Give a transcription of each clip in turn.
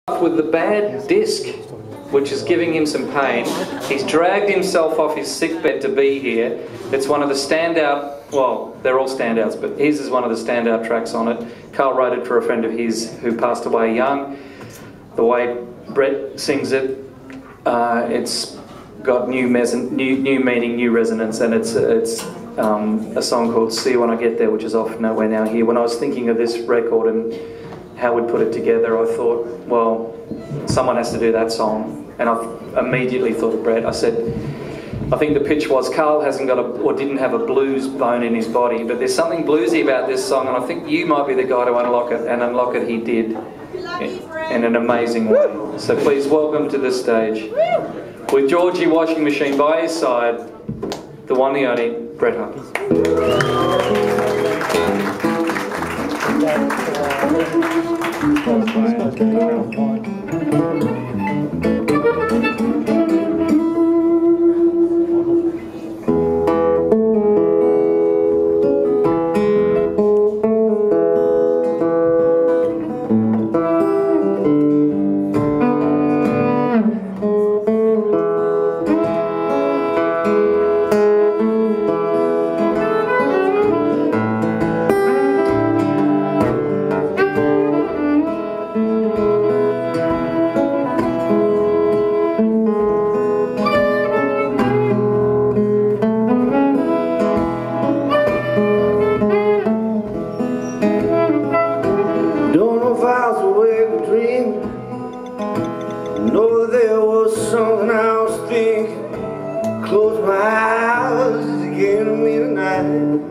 with the bad disc, which is giving him some pain. He's dragged himself off his sickbed to be here. It's one of the standout, well, they're all standouts, but his is one of the standout tracks on it. Carl wrote it for a friend of his who passed away young. The way Brett sings it, it's got new meaning, new resonance, and it's a song called See You When I Get There, which is off Nowhere Now Here. When I was thinking of this record and how we'd put it together, I thought, well, someone has to do that song. And I immediately thought of Brett. I said, I think the pitch was Carl hasn't got or didn't have a blues bone in his body, but there's something bluesy about this song, and I think you might be the guy to unlock it, and unlock it he did in an amazing way. So please welcome to the stage, with Georgie Washing Machine by his side, the one, the only, Brett Hunt. Close my eyes again to me tonight.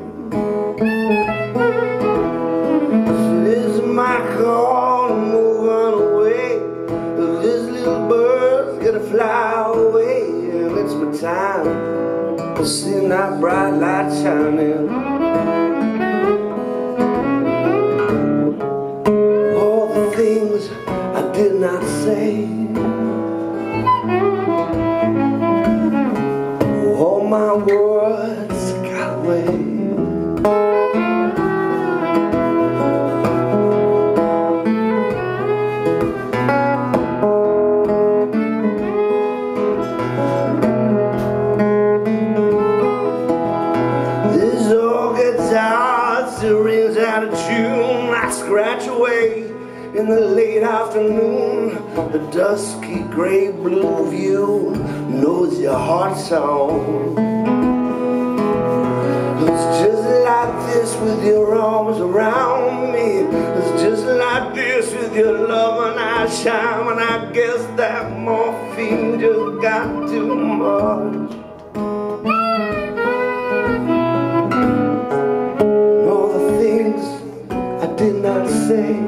So this is my call to move on away. This little bird's gonna fly away, and it's my time to see that bright light shining. All the things I did not say, all my words got away. This old guitar still rings out of tune. I scratch away in the late afternoon. The dusky gray blue view knows your heart song. It's just like this with your arms around me. It's just like this with your love, and I shine. And I guess that morphine just got too much. And all the things I did not say,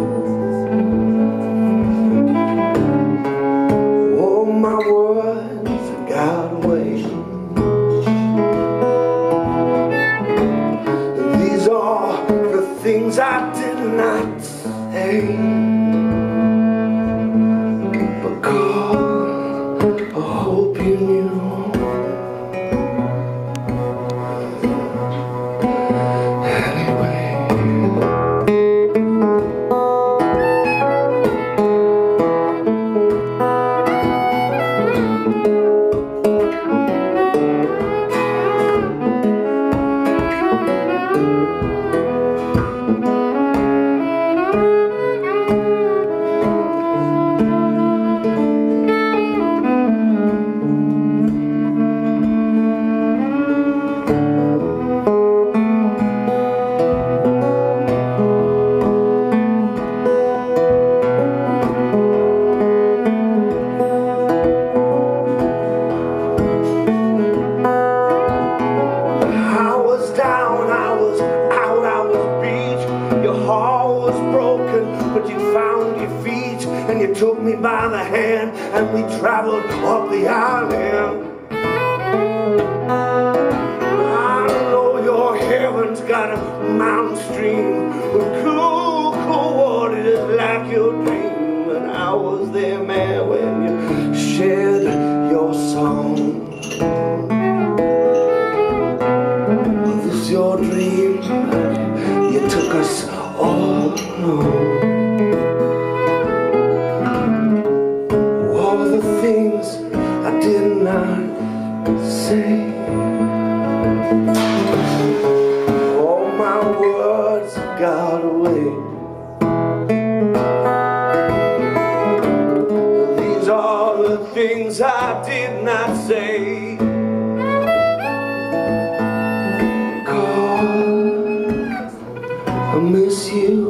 things I did not say. But God, I hope you knew. But you found your feet and you took me by the hand, and we traveled up the island. I know your heaven's got a mountain stream with cool, cool water just like your dream. And I was there, man, when you shared your song. Was this your dream? You took us all along. say. All my words got away. These are the things I did not say. God, I miss you.